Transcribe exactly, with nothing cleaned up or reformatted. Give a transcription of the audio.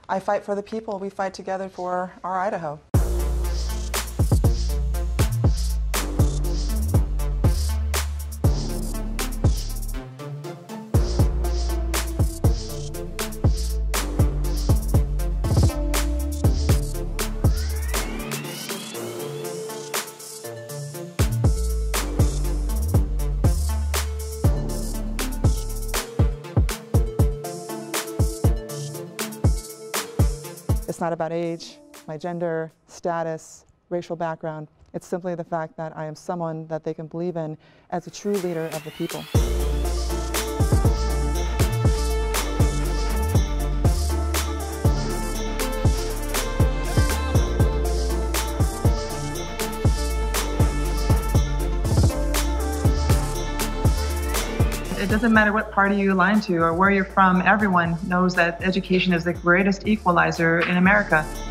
I fight for the people. We fight together for our Idaho. It's not about age, my gender, status, racial background. It's simply the fact that I am someone that they can believe in as a true leader of the people. It doesn't matter what party you align to or where you're from, everyone knows that education is the greatest equalizer in America.